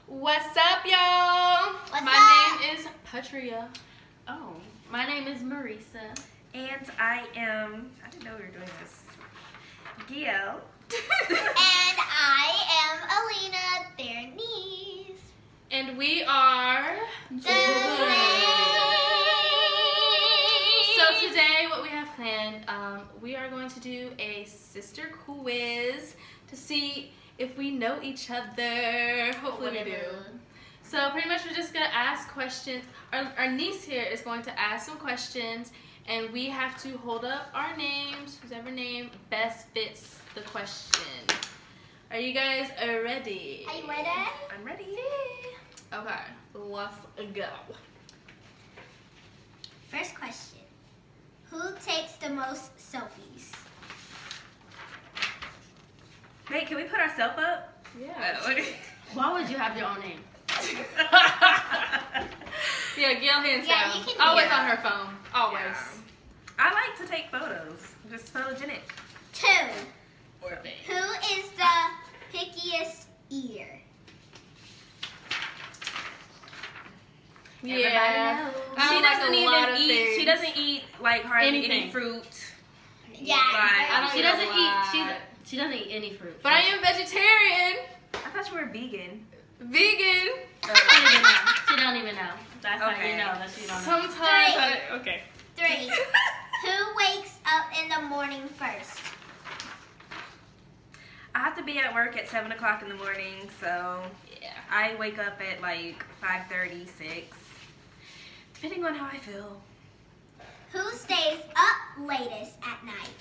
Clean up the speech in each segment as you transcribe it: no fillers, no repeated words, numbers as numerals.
What's up, y'all? My name is Patria. Oh, my name is Marisa. And I didn't know we were doing this. Gail. And I am Alina, their niece. And we are So today what we have planned, we are going to do a sister quiz to see if we know each other. Hopefully we do. So pretty much we're just going to ask questions. Our niece here is going to ask some questions and we have to hold up our names, whoever name best fits the question. Are you guys ready? Are you ready? I'm ready. Okay, let's go. First question. Who takes the most selfies? Wait, can we put ourselves up? Yeah. Why would you have your own name? Yeah, Gail hands Yeah, down. you can do Always that. on her phone. Always. Yeah. I like to take photos. Just photogenic. 2. Who is the pickiest eater? Yeah. knows. She I like doesn't a lot even of eat. things. She doesn't eat like hardly any Anything. fruit. Yeah. I don't She eat doesn't a lot. eat. She doesn't eat any fruit. But I am vegetarian. I thought you were vegan. Vegan. She don't even know. That's how you Okay. know that she don't know. Sometimes okay. 3. Who wakes up in the morning first? I have to be at work at 7 o'clock in the morning, so Yeah. I wake up at like 5:30, 6, depending on how I feel. Who stays up latest at night?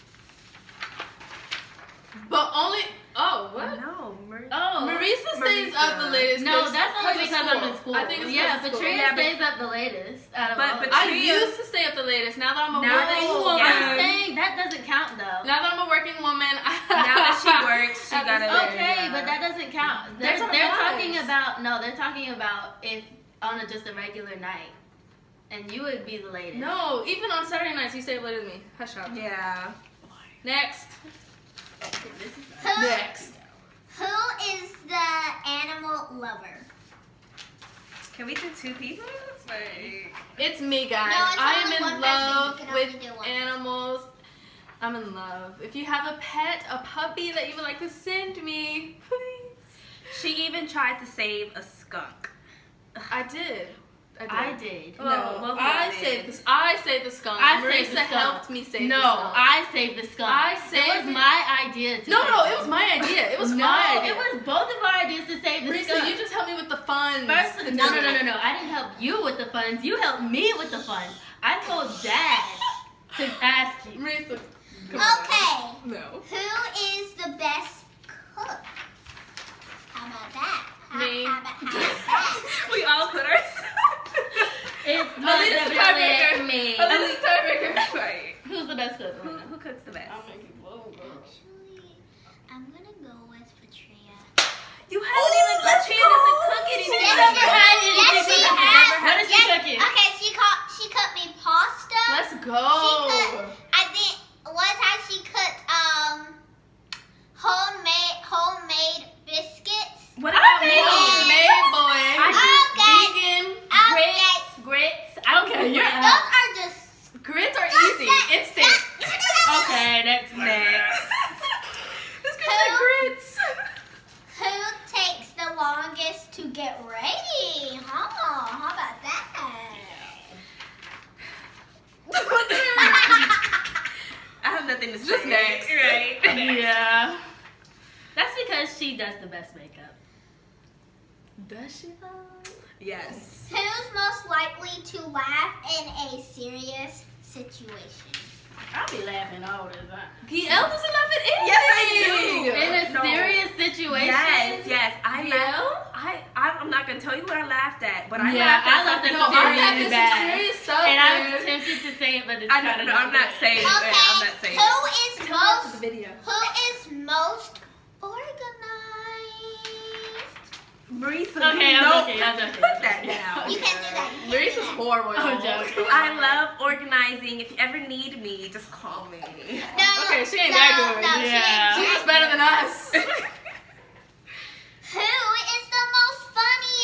But only what? No, Oh, Marisa stays up the Marisa. latest. no, 'cause- that's only 'cause of because I'm in school. I think it's yeah, because of school. Patria Yeah, but- stays up the latest. Out of But- all. but I Patria- used to stay up the latest. Now that I'm a Now that working you- woman. yeah. I'm saying that doesn't count though. Now that I'm a working woman, Now that she works, she At the gotta- same- Okay, Yeah. but that doesn't count. They're That's what talking it about they're talking about if on just a regular night, and you would be the latest. No, even on Saturday nights you stay up later than me. Hush up. Yeah. Next. Who, Next. who is the animal lover? Can we do 2 people? Like, It's me, guys. No, it's I am only in one person. love You can only with do one. animals. I'm in love. If you have a pet, a puppy that you would like to send me, please. she even tried to save a skunk. I did. I did. Well, No, both of I y'all saved did. this. I saved the skunk. I Marisa saved the skunk. helped me save No, the skunk. I saved the skunk. I It saved was it. my idea to No, save no, the it was my idea. It was No, my idea. it was both of our ideas to save the Marisa, skunk. you just helped me with the funds. First, to no, do no, no, it. no, no. I didn't help you with the funds. You helped me with the funds. I told Dad to ask you. Marisa, come on. Okay. No. Who is the best cook? How about that? Me. How about that? We all put ourselves. It's most Alina's the definitely tiebreaker. me. Alina's the tiebreaker. Right. Who's the best cook? Who cooks the best? Actually, I'm gonna go with Patria. You haven't even. Patria doesn't cook anything. Yes, never she had has. anything Yes, she from her. has. What is she Yes. cooking? Okay, she cooked me pasta. Let's She go. cooked. I think one time she cooked homemade biscuits. What about me? Homemade boy. Okay. Vegan. Okay. Grits. I don't care. You're Those out. are just. Grits are easy. Instant. Okay, next. This grits are grits. Who takes the longest to get ready? Huh? How about that? I have nothing to say. Just next. Right. Yeah. That's because she does the best makeup. Does she though? Yes. Who's most likely to laugh in a serious situation? I'll be laughing all the time. Gail doesn't laugh at anything. Yes, I do. In a No. serious situation. Yes. I Gail? laughed. I'm not gonna tell you what I laughed at, but I Yeah, laughed at I laughed something at No, something I'm really laughing at bad. some serious stuff. And I'm dude. tempted to say it, but it's I kind know, of no, I'm not saying it. Okay. I'm not saying it. Who is Tell us most? the video. Who is most organized? Marisa, Okay, you I'm know- joking. I'm joking. Put that down. You can't do that. You can't do Maurice is that. horrible. I'm y'all. joking. I love organizing. If you ever need me, just call me. No, Okay, she ain't no, that good. No, Yeah. she She's ain't just better than us. Who is the most funny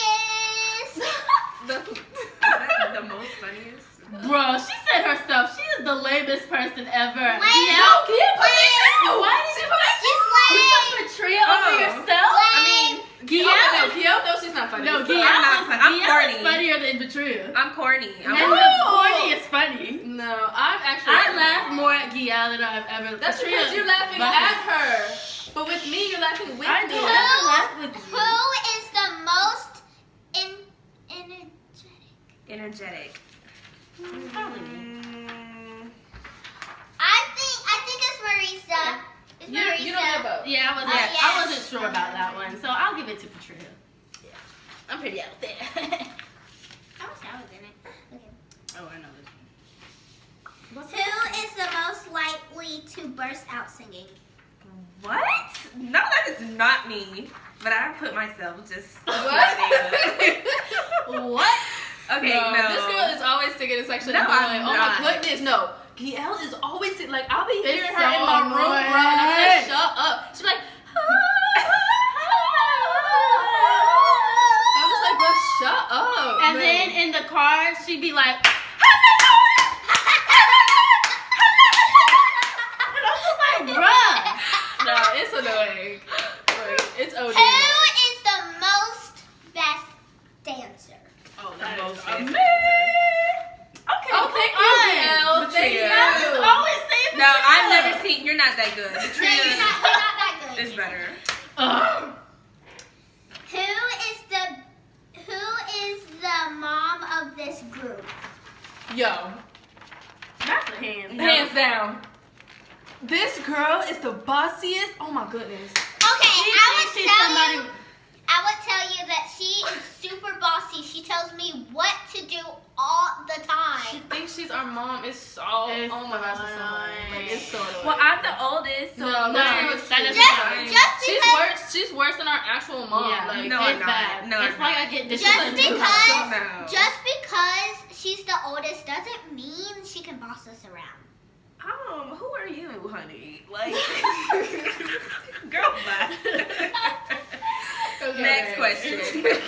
ever. Wait, Yeah. No, Gia put me too. Why did you put Just you wait. put Patria over Oh. yourself? I mean, Gia, no, Gia, no, she's not funny. No, So Gia I'm not is, fun- I'm Gia corny. is funnier than Patria. I'm corny. And I'm the No. corny is funny. No, I'm actually. I laugh more at Gia than I've ever. That's Patria- because you're laughing but- at her. But with me, you're laughing with I me. don't ever laugh with you. Who is the most energetic? energetic. Probably me. I think it's Marisa. It's Marisa. You don't get a vote. Yeah, I wasn't. Yeah. I wasn't sure about that one, so I'll give it to Patria. Yeah, I'm pretty out there. I wish I was in it. Okay. Oh, I know this. Who is the most likely to burst out singing? What? No, that is not me. But I put myself just. What? What? Okay, no. This girl is always singing. It's actually No, annoying. I'm Oh not. my goodness, no. Giel is always singing. Like, I'll be It's hearing her so in my room, bro. And I'm annoying. like, shut up. She's like, I'm just like, bro, shut up. And man. then in the car, she'd be like, and I'm just like, bruh. No, it's annoying. Like, it's OD. Who is the most best dancer? Oh, that is amazing. Okay. Oh, thank you, Giel. Thank Patria. you. Always say No, I've never seen. You're not that good. No, Patria you're not that good. is better. Who is the mom of this group? Yo, That's a hand. hands down. This girl is the bossiest. Oh my goodness. Okay, She's somebody. I would tell you that she is super bossy. She tells me what to do all the She time. thinks she's our mom. It's so. It's oh my gosh, it's so so annoying. Like, annoying. it's so annoying. Well, I'm the oldest, so No, of no, course- that doesn't fine. Just She's because, worse. She's worse than our actual mom. Yeah, Like, No, it's I'm not. bad. No, it's I'm like not. I get just disciplined. because, No. just because she's the oldest doesn't mean she can boss us around. Who are you, honey? Like, girl, bye. Okay. Next question.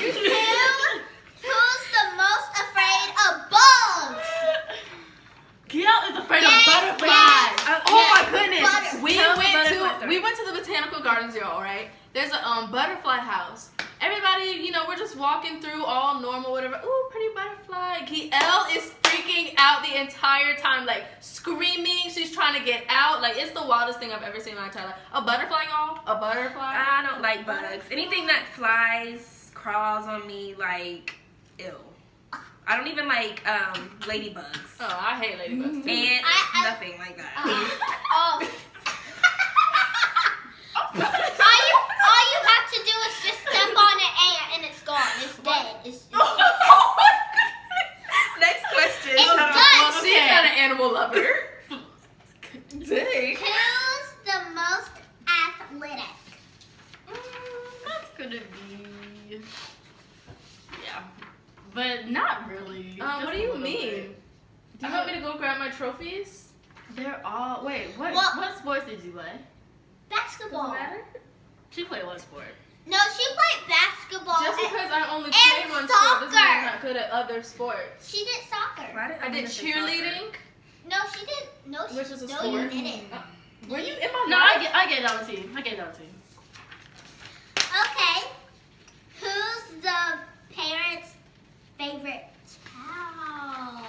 Who's the most afraid of bugs? Gail is afraid Yes, of butterflies. yes. Oh my goodness. Butter- We Tell the went butterfly to story. the botanical gardens, y'all, right? There's a butterfly house. Everybody, you know, we're just walking through all normal, whatever. Ooh, pretty butterfly. Giel is freaking out the entire time, like screaming. She's trying to get out. Like, it's the wildest thing I've ever seen in my entire life. A butterfly, y'all? A butterfly? I don't like bugs. Anything that flies, crawls on me, like, ew. I don't even like ladybugs. Oh, I hate ladybugs too. Ants, I- nothing like that. Oh. all you have to do is just step on an ant and it's gone. It's dead. It's Next question. It's Hold on. done. She's not an animal lover. Dang. Who's the most athletic? That's gonna be. Yeah. But not really. Just What do a you little mean? bit. Do you want me to go grab my trophies? They're all. Wait, what? What? What sports did you play? Basketball. She played what sport? No, she played basketball. Just because I only and played one sport doesn't mean I'm soccer. not good at other sports. She did soccer. Why did I did miss the soccer? cheerleading. No, she did. No, Which is a no, sport. you didn't. Were you in my No, life? I get down to you. I get down to you. Okay. Who's the parents' favorite child?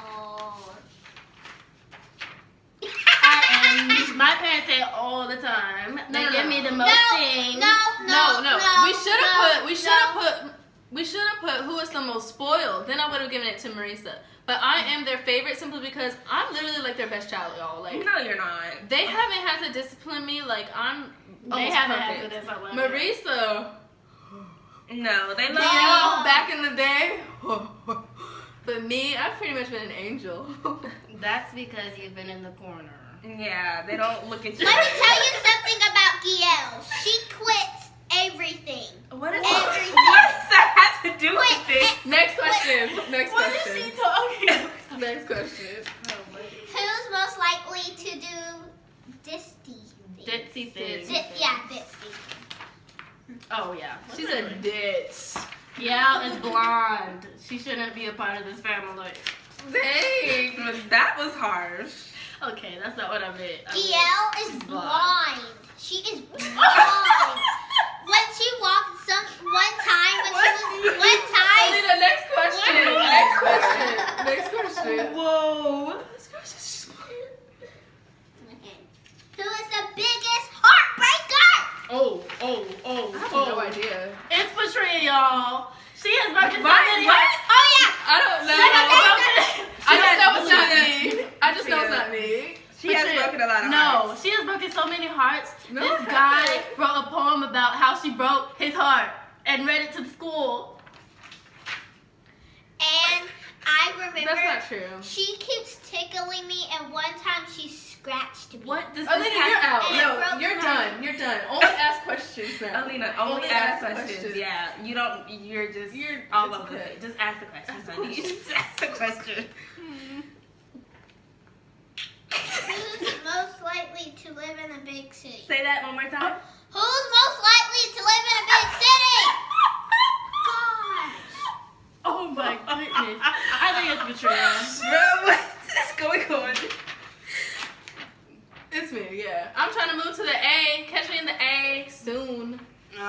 My parents say all the time. They No, give no, me the no. most No, things. No. We should have no, put who is the most spoiled. Then I would have given it to Marisa. But I am their favorite simply because I'm literally like their best child, y'all. Like, No, you're not. they haven't had to discipline me. Like, I'm They almost haven't perfect. had to discipline. Marisa, No, they love Giel, back in the day. But me, I've pretty much been an angel. That's because you've been in the corner. Yeah, they don't look at you. Let me tell you something about Giel. She quits everything. What is Everything. What does that have to do with Quit this? Next question. Next What question. is she talking? Next question. Who's most likely to do Disty? Ditzy thing. Yeah, Disty. Oh yeah. She's a ditz. Yeah, is blonde. She shouldn't be a part of this family. Dang, that was harsh. Okay, that's not what I meant. DL is blind. blind. She is blind. When she walked one time, Alina, next question. Next question. Whoa. Who is the biggest heartbreaker? Oh. I have no idea. It's Patria, y'all. She has broken so What? many What? hearts. Oh yeah. I don't know. I just know it's not me. I just know it's not me. She has broken a lot of No, hearts. she has broken so many hearts. No, This I guy haven't. wrote a poem about how she broke his heart and read it to school. And I remember That's not true. she keeps tickling me, and one time she scratched me. What does Alina, this you're have? out. And No, broken you're heart. done. You're done. Only ask questions now. Alina, only ask questions. Yeah, you don't. You're just. You're all it's over the okay. place. Just ask the questions, Ask the honey. questions. Just ask the question. Who's most likely to live in a big city? Say that one more time. Who's most likely to live in a big city? Gosh. Oh my goodness. I think it's Patria. Bro, what's going on? It's me, yeah. I'm trying to move to the A. Catch me in the A soon.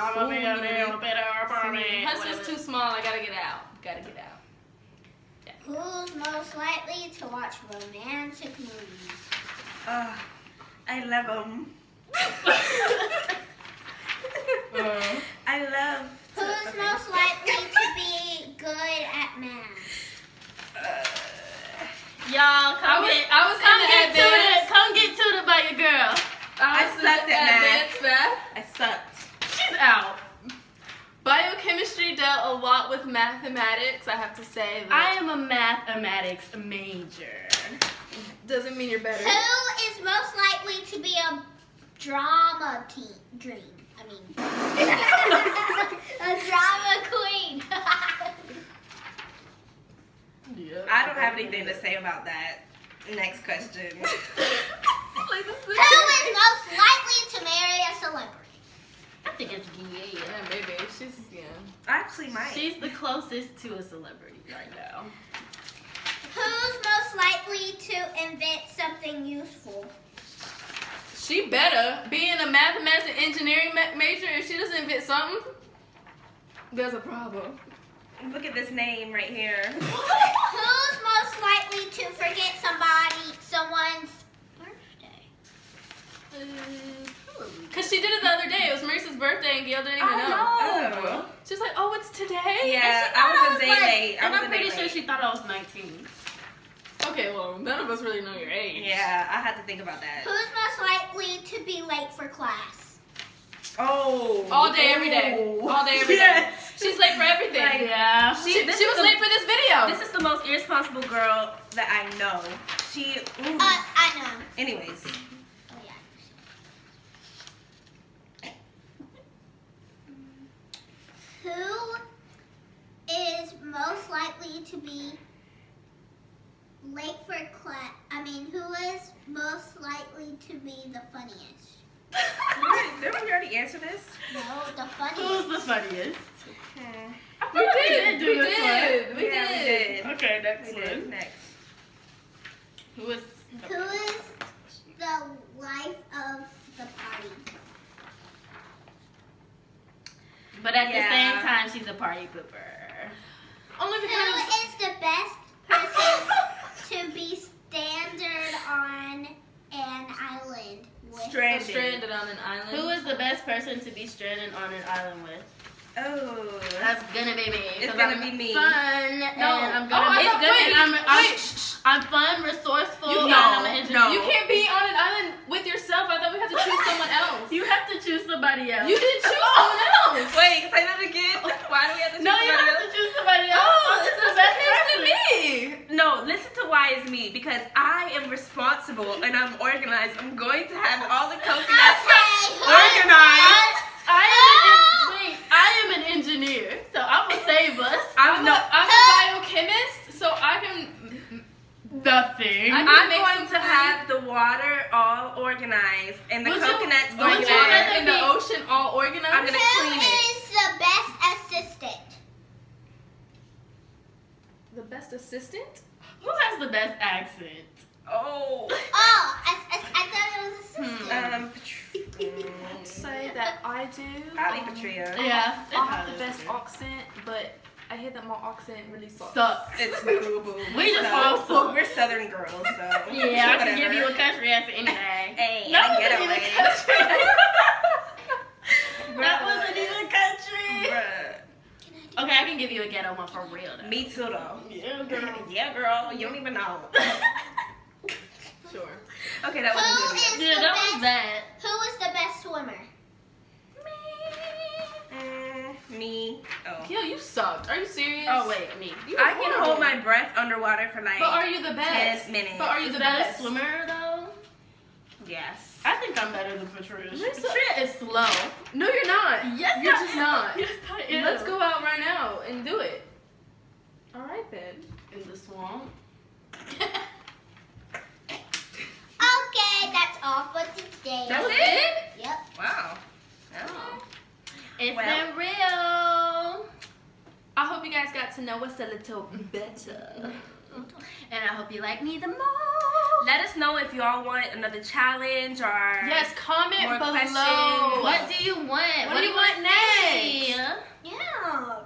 Hudson's too small. I gotta get out. Gotta get out. Who's most likely to watch romantic movies? I love them. I love. Who's most likely to be good at math? Y'all, come get tutored by your girl. I sucked at math. advanced math. I sucked. She's out. Biochemistry dealt a lot with mathematics. I have to say that. I am a mathematics major. Doesn't mean you're better. Who is most likely to be a drama dream? I mean, a drama queen. I don't have anything to say about that. Next question. Who is most likely to marry a celebrity? I think it's Gia. Yeah, maybe. She's, yeah. I actually might. She's the closest to a celebrity right now. Who's most likely to invent something useful? She better. Being a mathematics and engineering major, if she doesn't invent something, there's a problem. Look at this name right here. Who's most likely to forget someone's birthday? Because she did it the other day. It was Marissa's birthday and Gail didn't even know. Oh. She's like, oh, it's today? Yeah, And she I was thought a day like- late. I And was I'm a day pretty sure late. she thought I was 19. Okay, well, none of us really know your age. Yeah, I had to think about that. Who's most likely to be late for class? Oh. All day, every day. All day, every day. Yes. She's late for everything. Like, Yeah. She This was is the- late for this video. This is the most irresponsible girl that I know. She. Ooh. I know. Anyways. Oh yeah. Who is most likely to be late for class? Who is most likely to be the funniest? Didn't we already answer this? No, the Who's funniest. the funniest? I We feel like did. do We this did. We Yeah, did. we Okay, next We did. one. Next. Who is? Who is the life of the party? But at the Yeah. same time, she's a party pooper. Only Who because is the best person to be stranded on an island with? Stranded. stranded on an island. Who is the best person to be stranded on an island with? Oh. That's gonna be me. It's 'cause gonna I'm be me. Fun. No. And I'm Oh, gonna I be thought- good. wait, And wait. I'm fun, resourceful, You and can't- I'm an engineer. no. You can't be on an island with yourself. I thought we had to choose someone else. You have to choose somebody else. You didn't choose someone else. Wait, say that again. Why do we have to choose No, you somebody have else? to choose somebody else. Oh, This it's is the best to person. me. No, listen to why it's me. Because I am responsible and I'm organized. I'm going to have all the coconuts organized. I am an engineer, so I will save us. I'm a biochemist, so I can. Nothing. I'm I'm make going some to have the water all organized and the Would you- coconuts would you organized. rather in the ocean all organized. I'm gonna clean Who it. is the best assistant? The best assistant? Who has the best accent? Oh. I thought it was a sister. Say that I do. Probably Patria. Yeah. I have the best accent, but I hear that my accent really sucks. It's boo boo. We just all suck. We're Southern girls, so. Yeah, I can give whatever. you a country accent any day. Hey, That I get wasn't even it. country. That wasn't even country. Bruh. Okay, I can give you a ghetto one for real though. Me too, though. Yeah, girl. Yeah, girl. You don't even know. Sure. Okay, that wasn't good. Who is Yeah, the that best? was bad. Who is the best swimmer? Me. Oh. Yo, you sucked. Are you serious? Oh wait, me. You I were can horrible. hold my breath underwater for like But are you the best? 10 minutes. But are you Is the that best a swimmer though? Yes. I think I'm better than Patricia. Lisa- Patricia is slow. No, you're not. Yes, you're I just am. not. Yes, I am. Let's go out right now and do it. All right then. in the swamp. Okay, that's all for today. That's it? Yep. Wow. Oh. It's Well. been real. I hope you guys got to know us a little better. And I hope you like me the most. Let us know if y'all want another challenge or Yes, comment More below. questions. What do you want? What do you want see? next? Yeah.